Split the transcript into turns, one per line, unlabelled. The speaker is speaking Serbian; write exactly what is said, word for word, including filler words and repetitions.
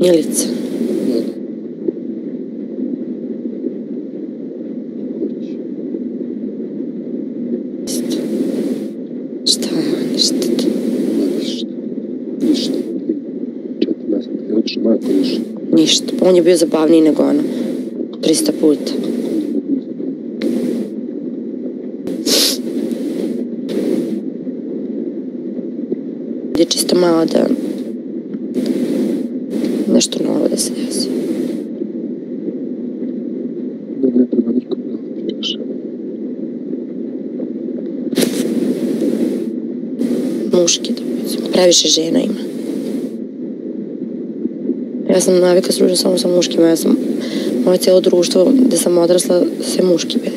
Milica. Šta je, ništa to?
Ništa. Ništa. Četiri deset, hoćeš majko ništa.
Ništa, on je bio zabavniji nego ona. Trista puta. Je čisto malo da nešto novo da se desi.
Da ne treba nikom da otičeš.
Muški da budem. Previše žena ima. Ja sam navika služila samo sa muškima. Ja sam, moje cijelo društvo gde sam odrasla, sve muški bili.